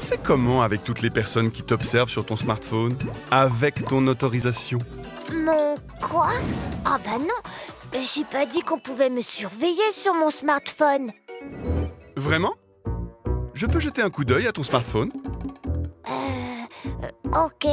fais comment avec toutes les personnes qui t'observent sur ton smartphone? Avec ton autorisation? Mon quoi? Ah bah non, j'ai pas dit qu'on pouvait me surveiller sur mon smartphone. Vraiment? Je peux jeter un coup d'œil à ton smartphone? Ok.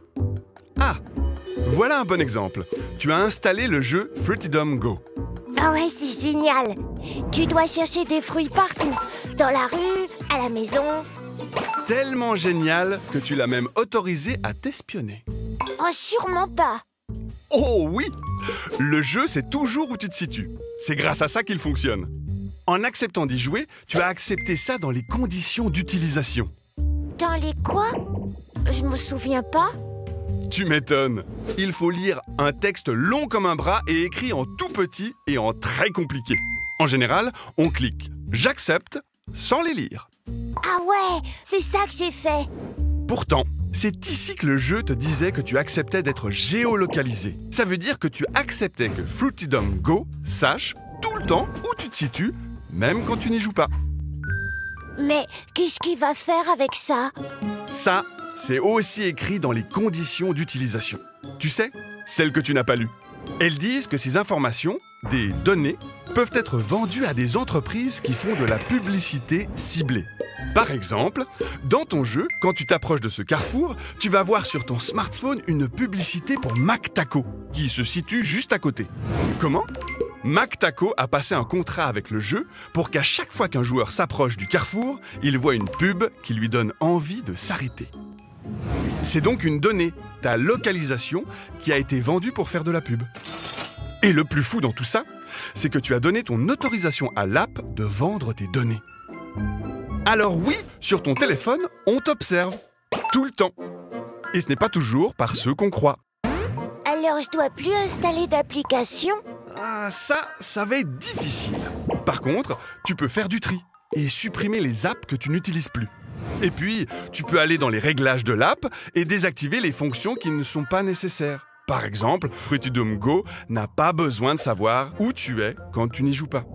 Ah, voilà un bon exemple. Tu as installé le jeu Fruitydom Go. Ah ouais, c'est génial. Tu dois chercher des fruits partout. Dans la rue, à la maison. Tellement génial que tu l'as même autorisé à t'espionner. Oh, sûrement pas. Oh oui! Le jeu sait toujours où tu te situes. C'est grâce à ça qu'il fonctionne. En acceptant d'y jouer, tu as accepté ça dans les conditions d'utilisation. Dans les quoi? Je me souviens pas. Tu m'étonnes. Il faut lire un texte long comme un bras et écrit en tout petit et en très compliqué. En général, on clique « J'accepte » sans les lire. Ah ouais, c'est ça que j'ai fait. Pourtant, c'est ici que le jeu te disait que tu acceptais d'être géolocalisé. Ça veut dire que tu acceptais que Fruitydom Go sache tout le temps où tu te situes, même quand tu n'y joues pas. Mais qu'est-ce qu'il va faire avec ça? Ça, c'est aussi écrit dans les conditions d'utilisation. Tu sais, celles que tu n'as pas lues. Elles disent que ces informations, des données, peuvent être vendues à des entreprises qui font de la publicité ciblée. Par exemple, dans ton jeu, quand tu t'approches de ce carrefour, tu vas voir sur ton smartphone une publicité pour McTaco, qui se situe juste à côté. Comment? McTaco a passé un contrat avec le jeu pour qu'à chaque fois qu'un joueur s'approche du carrefour, il voit une pub qui lui donne envie de s'arrêter. C'est donc une donnée, ta localisation, qui a été vendue pour faire de la pub. Et le plus fou dans tout ça, c'est que tu as donné ton autorisation à l'app de vendre tes données. Alors oui, sur ton téléphone, on t'observe. Tout le temps. Et ce n'est pas toujours par ceux qu'on croit. Alors je dois plus installer d'application? Ah, ça va être difficile. Par contre, tu peux faire du tri et supprimer les apps que tu n'utilises plus. Et puis, tu peux aller dans les réglages de l'app et désactiver les fonctions qui ne sont pas nécessaires. Par exemple, Fruitydom Go n'a pas besoin de savoir où tu es quand tu n'y joues pas.